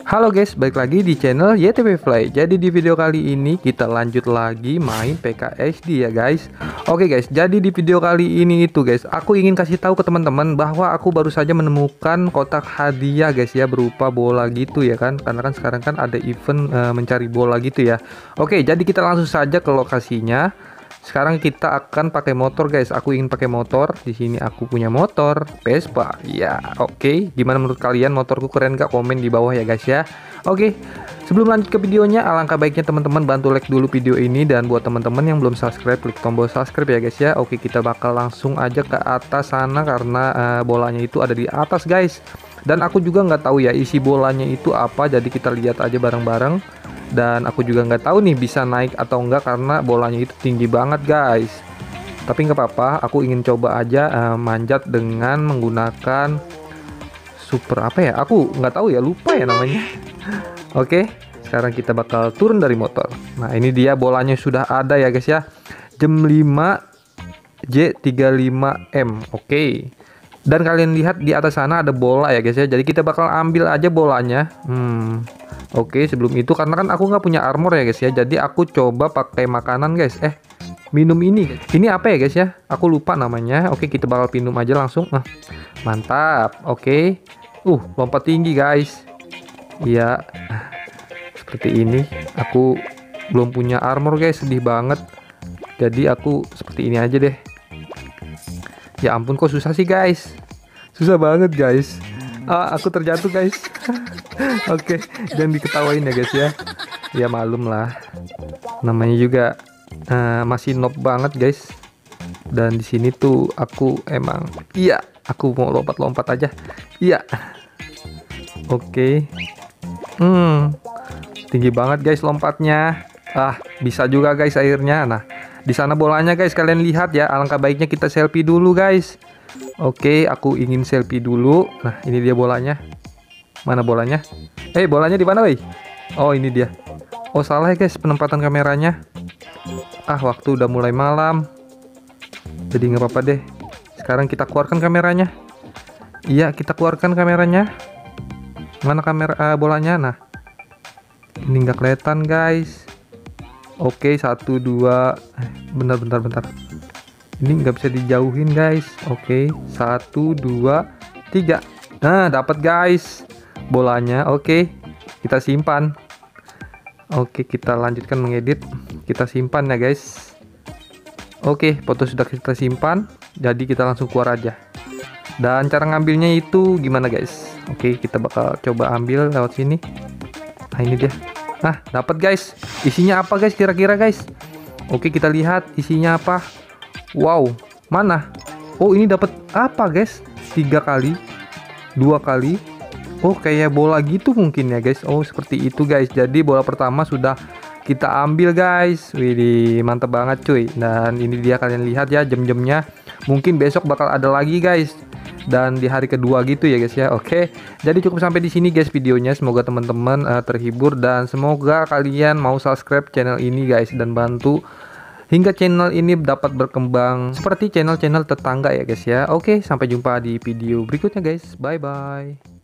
Halo guys, balik lagi di channel YTP Fly. Jadi di video kali ini kita lanjut lagi main PKXD ya guys. Oke guys, jadi di video kali ini itu guys, aku ingin kasih tahu ke teman-teman bahwa aku baru saja menemukan kotak hadiah guys ya, berupa bola gitu ya kan. Karena kan sekarang kan ada event mencari bola gitu ya. Oke, jadi kita langsung saja ke lokasinya. Sekarang kita akan pakai motor guys. Aku ingin pakai motor. Di sini aku punya motor Vespa. Ya, oke. Gimana menurut kalian, motorku keren gak? Komen di bawah ya guys ya. Oke. Sebelum lanjut ke videonya, alangkah baiknya teman-teman bantu like dulu video ini, dan buat teman-teman yang belum subscribe, klik tombol subscribe ya guys ya. Oke, kita bakal langsung aja ke atas sana karena bolanya itu ada di atas guys. Dan aku juga nggak tahu ya isi bolanya itu apa. Jadi kita lihat aja bareng-bareng. Dan aku juga nggak tahu nih bisa naik atau enggak karena bolanya itu tinggi banget guys. Tapi nggak apa-apa, aku ingin coba aja manjat dengan menggunakan super apa ya, aku nggak tahu ya, lupa ya namanya. Oke, sekarang kita bakal turun dari motor. Nah ini dia bolanya sudah ada ya guys ya, jam 5 J35M. Oke, dan kalian lihat di atas sana ada bola ya guys ya, jadi kita bakal ambil aja bolanya. Oke, sebelum itu karena kan aku nggak punya armor ya guys ya, jadi aku coba pakai makanan guys. Minum ini guys. Ini apa ya guys ya, aku lupa namanya. Oke, kita bakal minum aja langsung. Mantap. Oke, lompat tinggi guys. Iya, seperti ini. Aku belum punya armor guys, sedih banget. Jadi aku seperti ini aja deh. Ya ampun, kok susah sih guys, susah banget guys. Aku terjatuh guys. Oke, jangan diketawain ya guys ya. Ya malum lah, namanya juga masih noob banget guys. Dan di sini tuh aku emang, iya, aku mau lompat-lompat aja. Iya. Oke. Tinggi banget guys lompatnya. Bisa juga guys akhirnya. Nah, di sana bolanya guys, kalian lihat ya. Alangkah baiknya kita selfie dulu guys. Oke, aku ingin selfie dulu. Nah, ini dia bolanya. Mana bolanya? Bolanya di mana, woi? Oh, ini dia. Oh, salah ya guys penempatan kameranya. Waktu udah mulai malam. Jadi nggak apa-apa deh. Sekarang kita keluarkan kameranya. Iya, kita keluarkan kameranya. Mana kamera bolanya? Nah, ini nggak kelihatan guys. Oke, 1, 2. Bentar. Ini nggak bisa dijauhin guys. Oke, 1, 2, 3. Nah, dapat guys bolanya. Oke, kita simpan. Oke, kita lanjutkan mengedit. Kita simpan ya guys. Oke, foto sudah kita simpan. Jadi kita langsung keluar aja. Dan cara ngambilnya itu gimana guys? Oke, kita bakal coba ambil lewat sini. Nah, ini dia. Dapat guys. Isinya apa guys kira-kira guys? Oke, kita lihat isinya apa. Wow, mana? Oh, ini dapat apa guys? 3 kali, 2 kali. Oh, kayak bola gitu mungkin ya guys. Oh, seperti itu guys. Jadi bola pertama sudah kita ambil guys. Widih, mantap banget cuy. Dan ini dia, kalian lihat ya jam-jamnya. Mungkin besok bakal ada lagi guys. Dan di hari kedua gitu ya guys ya. Oke, jadi cukup sampai di sini guys videonya. Semoga teman-teman terhibur, dan semoga kalian mau subscribe channel ini guys, dan bantu hingga channel ini dapat berkembang seperti channel-channel tetangga ya guys ya. Oke, sampai jumpa di video berikutnya guys. Bye bye.